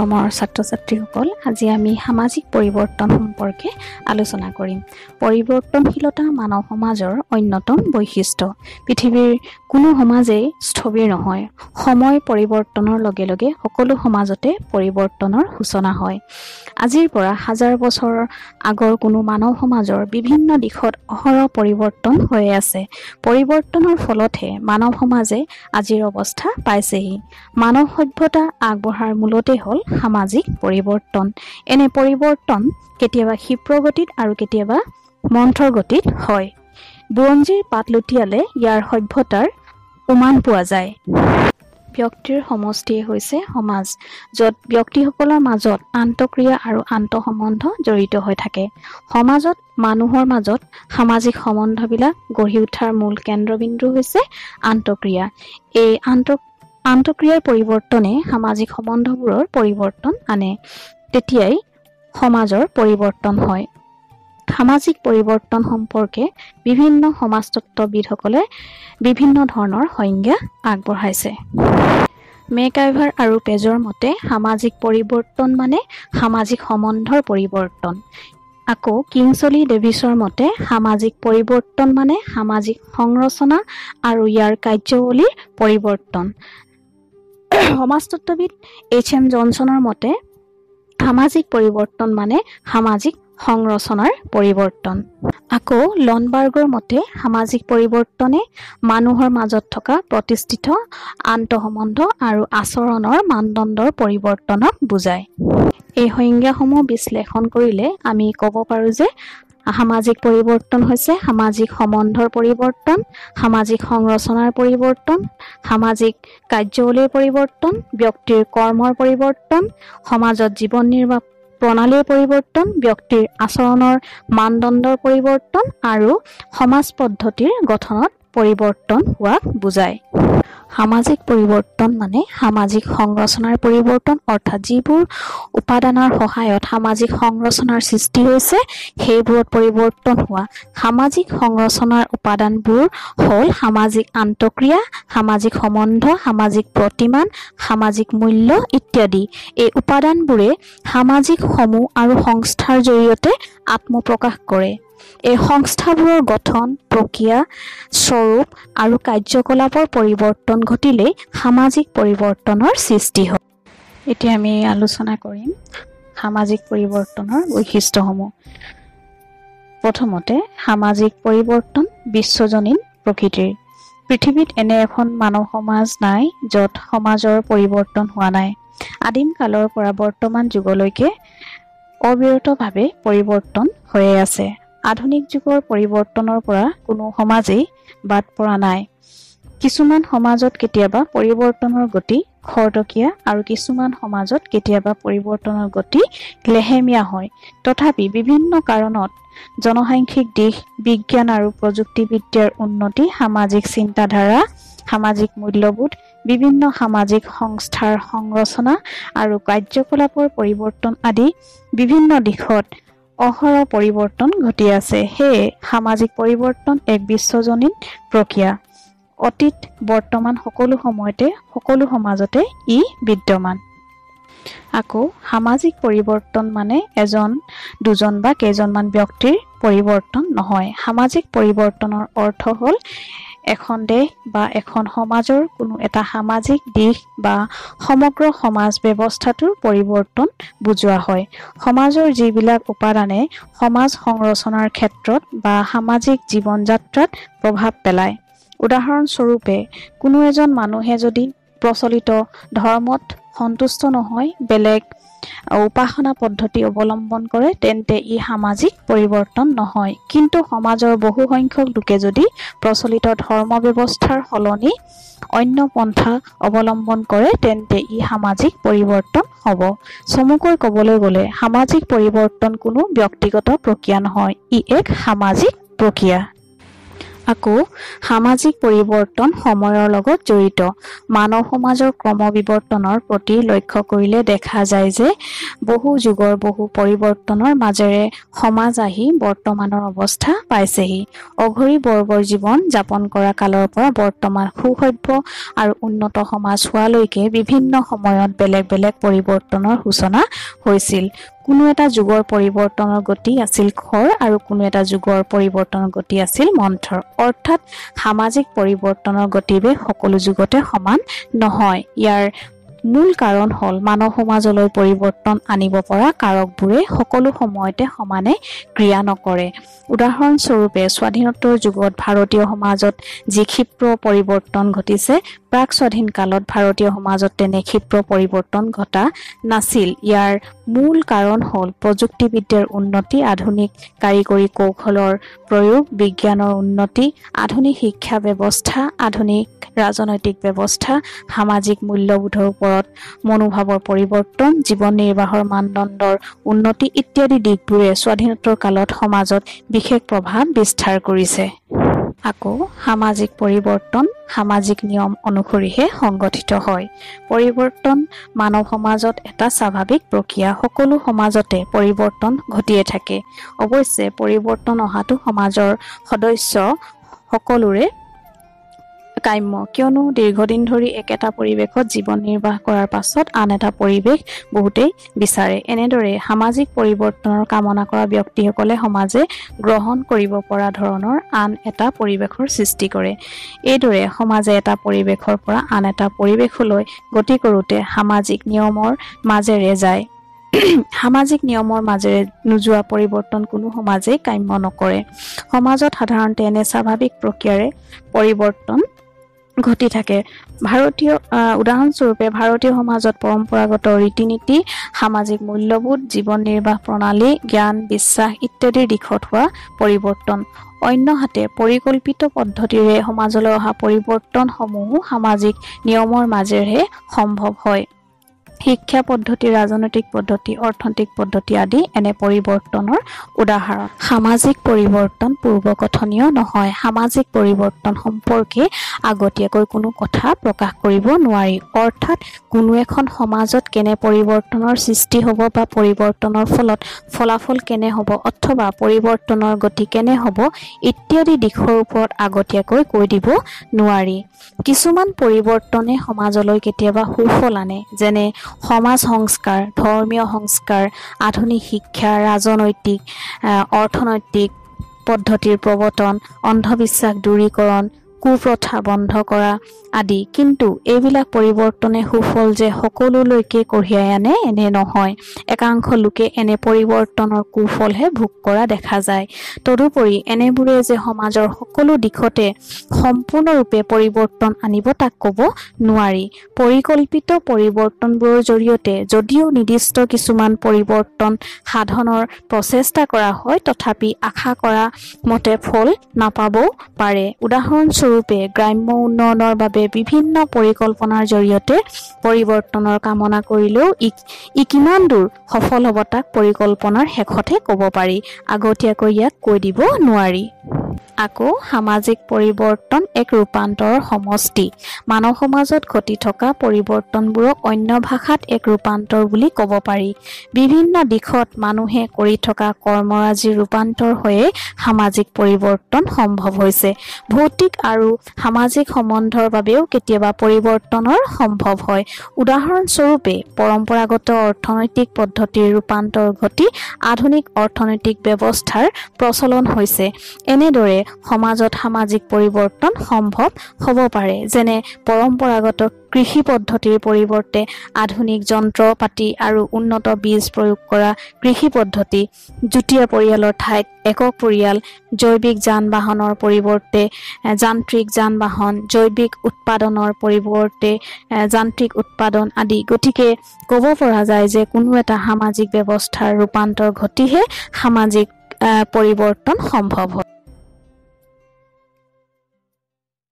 মৰমৰ ছাত্ৰ-ছাত্ৰীসকল, আজি আমি সামাজিক পৰিৱৰ্তন সম্পৰ্কে আলোচনা কৰিম। পৰিৱৰ্তনশীলতা মানৱ সমাজৰ অন্যতম বৈশিষ্ট্য। পৃথিৱীৰ কোনো সমাজেই স্থবিৰ নহয়। সময় পৰিৱৰ্তনৰ লগে লগে সকলো সমাজতে পৰিৱৰ্তনৰ সূচনা হয়। আজিৰ পৰা হাজাৰ বছৰ আগৰ কোনো মানৱ সমাজৰ বিভিন্ন দিশত অহৰহ পৰিৱৰ্তন হৈ আছে। পৰিৱৰ্তনৰ ফলতহে মানৱ সমাজে আজিৰ অৱস্থা পাইছেহি। মানৱ সভ্যতা আগবঢ়াৰ মূলতে হ'ল সামাজিক পৰিৱৰ্তন। এনে পৰিৱৰ্তন কেতিয়াবা ক্ষিপ্ৰ গতিত আৰু কেতিয়াবা মন্থৰ গতিত হয়। বুৰঞ্জীৰ পাত লুটিয়ালে ইয়াৰ সভ্যতাৰ উমান পোৱা যায়। ব্যক্তিৰ সমষ্টিয়ে হৈছে সমাজ, য'ত ব্যক্তিসকলৰ মাজত আন্তঃক্ৰিয়া আৰু আন্তঃসম্বন্ধ জড়িত হৈ থাকে। সমাজত মানুহৰ মাজত সামাজিক সম্বন্ধবিলাক গঢ়ি উঠাৰ মূল কেন্দ্ৰবিন্দু হৈছে আন্তঃক্ৰিয়া। এই আন্তঃক্ৰিয়াৰ পৰিৱৰ্তনে সামাজিক সম্বন্ধবোৰৰ পৰিৱৰ্তন আনে। তেতিয়াই সমাজৰ পৰিৱৰ্তন হয়। সামাজিক পৰিৱৰ্তন সম্পৰ্কে বিভিন্ন সমাজতত্ত্ববিদসকলে বিভিন্ন ধৰণৰ সংজ্ঞা আগবঢ়াইছে। মেকআইভাৰ আৰু পেজৰ মতে সামাজিক পৰিৱৰ্তন মানে সামাজিক সম্বন্ধৰ পৰিৱৰ্তন। আকৌ কিংছলি ডেভিছৰ মতে সামাজিক পৰিৱৰ্তন মানে সামাজিক সংৰচনা আৰু ইয়াৰ কাৰ্যাৱলীৰ পৰিৱৰ্তন। সমাজতত্ত্ববিদ H.M. জনছনৰ মতে সামাজিক পৰিৱৰ্তন মানে সামাজিক সংৰচনাৰ পৰিৱৰ্তন। আকৌ লনবাৰ্গৰ মতে সামাজিক পৰিৱৰ্তনে মানুহৰ মাজত থকা প্ৰতিষ্ঠিত আন্তঃসম্বন্ধ আৰু আচৰণৰ মানদণ্ডৰ পৰিৱৰ্তনক বুজায়। এই সংজ্ঞাসমূহ বিশ্লেষণ কৰিলে আমি ক'ব পাৰোঁ যে সামাজিক পৰিৱৰ্তন হৈছে সামাজিক সম্বন্ধৰ পৰিৱৰ্তন, সামাজিক সংৰচনাৰ পৰিৱৰ্তন, সামাজিক কাৰ্যাৱলীৰ পৰিৱৰ্তন, ব্যক্তিৰ কৰ্মৰ পৰিৱৰ্তন, সমাজত জীৱন নিৰ্বাহ প্ৰণালীৰ পৰিৱৰ্তন, ব্যক্তিৰ আচৰণৰ মানদণ্ডৰ পৰিৱৰ্তন আৰু সমাজ পদ্ধতিৰ গঠনত পৰিৱৰ্তন হোৱাক বুজায়। সামাজিক পৰিৱৰ্তন মানে সামাজিক সংৰচনাৰ পৰিৱৰ্তন, অৰ্থাৎ যিবোৰ উপাদানৰ সহায়ত সামাজিক সংৰচনাৰ সৃষ্টি হৈছে সেইবোৰত পৰিৱৰ্তন হোৱা। সামাজিক সংৰচনাৰ উপাদানবোৰ হ'ল সামাজিক আন্তঃক্ৰিয়া, সামাজিক সম্বন্ধ, সামাজিক প্ৰতিমান, সামাজিক মূল্য ইত্যাদি। এই উপাদানবোৰে সামাজিক সমূহ আৰু সংস্থাৰ জৰিয়তে আত্মপ্ৰকাশ কৰে। এই সংস্থাবোৰৰ গঠন, প্ৰক্ৰিয়া, স্বৰূপ আৰু কাৰ্যকলাপৰ পৰিৱৰ্তন ঘটিলেই সামাজিক পৰিৱৰ্তনৰ সৃষ্টি হয়। এতিয়া আমি আলোচনা কৰিম সামাজিক পৰিৱৰ্তনৰ বৈশিষ্ট্যসমূহ। প্ৰথমতে সামাজিক পৰিৱৰ্তন বিশ্বজনীন প্ৰকৃতিৰ। পৃথিৱীত এনে এখন মানৱ সমাজ নাই য'ত সমাজৰ পৰিৱৰ্তন হোৱা নাই। আদিম কালৰ পৰা বৰ্তমান যুগলৈকে অবিৰতভাৱে পৰিৱৰ্তন হৈয়ে আছে। আধুনিক যুগৰ পৰিৱৰ্তনৰ পৰা কোনো সমাজেই বাদ পৰা নাই। কিছুমান সমাজত কেতিয়াবা পৰিৱৰ্তনৰ গতি খৰতকীয়া আৰু কিছুমান সমাজত কেতিয়াবা পৰিৱৰ্তনৰ গতি লেহেমীয়া হয়। তথাপি বিভিন্ন কাৰণত জনসাংখ্যিক দিশ, বিজ্ঞান আৰু প্ৰযুক্তিবিদ্যাৰ উন্নতি, সামাজিক চিন্তাধাৰা, সামাজিক মূল্যবোধ, বিভিন্ন সামাজিক সংস্থাৰ সংৰচনা আৰু কাৰ্যকলাপৰ পৰিৱৰ্তন আদি বিভিন্ন দিশত অহৰহ পৰিৱৰ্তন ঘটি আছে। সেয়ে সামাজিক পৰিৱৰ্তন এক বিশ্বজনীন প্ৰক্ৰিয়া। অতীত, বৰ্তমান সকলো সময়তে সকলো সমাজতে ই বিদ্যমান। আকৌ সামাজিক পৰিৱৰ্তন মানে এজন, দুজন বা কেইজনমান ব্যক্তিৰ পৰিৱৰ্তন নহয়। সামাজিক পৰিৱৰ্তনৰ অৰ্থ হ'ল এখন দেশ বা এখন সমাজৰ কোনো এটা সামাজিক দিশ বা সমগ্ৰ সমাজ ব্যৱস্থাটোৰ পৰিৱৰ্তন বুজোৱা হয়। সমাজৰ যিবিলাক উপাদানে সমাজ সংৰচনাৰ ক্ষেত্ৰত বা সামাজিক জীৱন যাত্ৰাত প্ৰভাৱ পেলায়। উদাহৰণস্বৰূপে কোনো এজন মানুহে যদি প্ৰচলিত ধৰ্মত সন্তুষ্ট নহয়, বেলেগ উপাসনা পদ্ধতি অৱলম্বন কৰে, তেন্তে ই সামাজিক পৰিৱৰ্তন নহয়। কিন্তু সমাজৰ বহু সংখ্যক লোকে যদি প্ৰচলিত ধৰ্ম ব্যৱস্থাৰ সলনি অন্য পন্থা অৱলম্বন কৰে, তেন্তে ই সামাজিক পৰিৱৰ্তন হ'ব। চমুকৈ ক'বলৈ গ'লে সামাজিক পৰিৱৰ্তন কোনো ব্যক্তিগত প্ৰক্ৰিয়া নহয়, ই এক সামাজিক প্ৰক্ৰিয়া। আকৌ সামাজিক পৰিৱৰ্তন সময়ৰ লগত জড়িত মানৱ সমাজৰ ক্ৰমবিৱৰ্তনৰ প্ৰতি লক্ষ্য কৰিলে দেখা যায় যে বহু যুগৰ বহু পৰিৱৰ্তনৰ মাজেৰে সমাজ আহি বৰ্তমানৰ অৱস্থা পাইছেহি। অঘৰী বৰ্গৰ জীৱন যাপন কৰা কালৰ পৰা বৰ্তমান সুসভ্য আৰু উন্নত সমাজ হোৱালৈকে বিভিন্ন সময়ত বেলেগ বেলেগ পৰিৱৰ্তনৰ সূচনা হৈছিল। কোনো এটা যুগৰ পৰিৱৰ্তনৰ গতি আছিল খৰ আৰু কোনো এটা যুগৰ পৰিৱৰ্তনৰ গতি আছিল মন্থৰ। অৰ্থাৎ সামাজিক পৰিৱৰ্তনৰ গতিবেগ সকলো যুগতে সমান নহয়। ইয়াৰ মূল কাৰণ হ'ল মানৱ সমাজলৈ পৰিৱৰ্তন আনিব পৰা কাৰকবোৰে সকলো সময়তে সমানে ক্ৰিয়া নকৰে। উদাহৰণস্বৰূপে স্বাধীনোত্তৰ যুগত ভাৰতীয় সমাজত যি ক্ষিপ্ৰ পৰিৱৰ্তন ঘটিছে, প্ৰাক স্বাধীন কালত ভাৰতীয় সমাজত তেনে ক্ষিপ্ৰ পৰিৱৰ্তন ঘটা নাছিল। ইয়াৰ মূল কাৰণ হ'ল প্ৰযুক্তিবিদ্যাৰ উন্নতি, আধুনিক কাৰিকৰী কৌশলৰ প্ৰয়োগ, বিজ্ঞানৰ উন্নতি, আধুনিক শিক্ষা ব্যৱস্থা, আধুনিক ৰাজনৈতিক ব্যৱস্থা, সামাজিক মূল্যবোধৰ ওপৰত মনোভাৱৰ পৰিৱৰ্তন, জীৱন নিৰ্বাহৰ মানদণ্ডৰ উন্নতি ইত্যাদি দিশবোৰে স্বাধীনোত্তৰ কালত সমাজত বিশেষ প্ৰভাৱ বিস্তাৰ কৰিছে। আকৌ সামাজিক পৰিৱৰ্তন সামাজিক নিয়ম অনুসৰিহে সংগঠিত হয়। পৰিৱৰ্তন মানৱ সমাজত এটা স্বাভাৱিক প্ৰক্ৰিয়া। সকলো সমাজতে পৰিৱৰ্তন ঘটিয়ে থাকে। অৱশ্যে পৰিৱৰ্তন অহাটো সমাজৰ সদস্য সকলোৰে কাম্য, কিয়নো দীৰ্ঘদিন ধৰি একেটা পৰিৱেশত জীৱন নিৰ্বাহ কৰাৰ পাছত আন এটা পৰিৱেশ বহুতেই বিচাৰে। এনেদৰে সামাজিক পৰিৱৰ্তনৰ কামনা কৰা ব্যক্তিসকলে সমাজে গ্ৰহণ কৰিব পৰা ধৰণৰ আন এটা পৰিৱেশৰ সৃষ্টি কৰে। এইদৰে সমাজে এটা পৰিৱেশৰ পৰা আন এটা পৰিৱেশলৈ গতি কৰোঁতে সামাজিক নিয়মৰ মাজেৰে যায়। সামাজিক নিয়মৰ মাজেৰে নোযোৱা পৰিৱৰ্তন কোনো সমাজেই কাম্য নকৰে। সমাজত সাধাৰণতে এনে স্বাভাৱিক প্ৰক্ৰিয়াৰে পৰিৱৰ্তন ঘটি থাকে। উদাহৰণস্বৰূপে ভাৰতীয় সমাজত পৰম্পৰাগত ৰীতি-নীতি, সামাজিক মূল্যবোধ, জীৱন নিৰ্বাহ প্ৰণালী, জ্ঞান, বিশ্বাস ইত্যাদিৰ দিশত হোৱা পৰিৱৰ্তন। অন্যহাতে পৰিকল্পিত পদ্ধতিৰে সমাজলৈ অহা পৰিৱৰ্তনসমূহো সামাজিক নিয়মৰ মাজেৰে সম্ভৱ হয়। শিক্ষা পদ্ধতি, ৰাজনৈতিক পদ্ধতি, অৰ্থনৈতিক পদ্ধতি আদি এনে পৰিৱৰ্তনৰ উদাহৰণ। সামাজিক পৰিৱৰ্তন পূৰ্বকথনীয় নহয়। সামাজিক পৰিৱৰ্তন সম্পৰ্কে আগতীয়াকৈ কোনো কথা প্ৰকাশ কৰিব নোৱাৰি। অৰ্থাৎ কোনো এখন সমাজত কেনে পৰিৱৰ্তনৰ সৃষ্টি হ'ব বা পৰিৱৰ্তনৰ ফলত ফলাফল কেনে হ'ব অথবা পৰিৱৰ্তনৰ গতি কেনে হ'ব ইত্যাদি দিশৰ ওপৰত আগতীয়াকৈ কৈ দিব নোৱাৰি। কিছুমান পৰিৱৰ্তনে সমাজলৈ কেতিয়াবা সুফল আনে, যেনে সমাজ সংস্কাৰ, ধৰ্মীয় সংস্কাৰ, আধুনিক শিক্ষা, ৰাজনৈতিক, অৰ্থনৈতিক পদ্ধতিৰ প্ৰৱৰ্তন, অন্ধবিশ্বাস দূৰীকৰণ, কুপ্ৰথা বন্ধ কৰা আদি। কিন্তু এইবিলাক পৰিৱৰ্তনে সুফল যে সকলোলৈকে কঢ়িয়াই আনে এনে নহয়। একাংশ লোকে এনে পৰিৱৰ্তনৰ কুফলহে ভোগ কৰা দেখা যায়। তদুপৰি এনেবোৰে যে সমাজৰ সকলো দিশতে সম্পূৰ্ণৰূপে পৰিৱৰ্তন আনিব তাক ক'ব নোৱাৰি। পৰিকল্পিত পৰিৱৰ্তনবোৰৰ জৰিয়তে যদিও নিৰ্দিষ্ট কিছুমান পৰিৱৰ্তন সাধনৰ প্ৰচেষ্টা কৰা হয়, তথাপি আশা কৰা মতে ফল নাপাবও পাৰে। উদাহৰণস্বৰূপে গ্ৰাম্য উন্নয়নৰ বাবে বিভিন্ন পৰিকল্পনাৰ জৰিয়তে পৰিৱৰ্তনৰ কামনা কৰিলেও ই কিমান দূৰ সফল হ'ব তাক পৰিকল্পনাৰ শেষতহে ক'ব পাৰি, আগতীয়াকৈ ইয়াক কৈ দিব নোৱাৰি। আকৌ সামাজিক পৰিৱৰ্তন এক ৰূপান্তৰৰ সমষ্টি। মানৱ সমাজত ঘটি থকা পৰিৱৰ্তনবোৰক অন্য ভাষাত এক ৰূপান্তৰ বুলি ক'ব পাৰি। বিভিন্ন দিশত মানুহে কৰি থকা কৰ্মৰাজিৰ ৰূপান্তৰ হৈয়ে সামাজিক পৰিৱৰ্তন সম্ভৱ হৈছে। ভৌতিক আৰু সামাজিক সম্বন্ধৰ বাবেও কেতিয়াবা পৰিৱৰ্তনৰ সম্ভৱ হয়। উদাহৰণস্বৰূপে পৰম্পৰাগত অৰ্থনৈতিক পদ্ধতিৰ ৰূপান্তৰ ঘটি আধুনিক অৰ্থনৈতিক ব্যৱস্থাৰ প্ৰচলন হৈছে। এনেদৰে সমাজত সামাজিক পৰিৱৰ্তন সম্ভৱ হ'ব পাৰে, যেনে পৰম্পৰাগত কৃষি পদ্ধতিৰ পৰিৱৰ্তে আধুনিক যন্ত্ৰ পাতি আৰু উন্নত বীজ প্ৰয়োগ কৰা কৃষি পদ্ধতি, যুটীয়া পৰিয়ালৰ ঠাইত একক পৰিয়াল, জৈৱিক যান-বাহনৰ পৰিৱৰ্তে যান্ত্ৰিক যান-বাহন, জৈৱিক উৎপাদনৰ পৰিৱৰ্তে যান্ত্ৰিক উৎপাদন আদি। গতিকে ক'ব পৰা যায় যে কোনো এটা সামাজিক ব্যৱস্থাৰ ৰূপান্তৰ ঘটিহে সামাজিক পৰিৱৰ্তন সম্ভৱ হয়।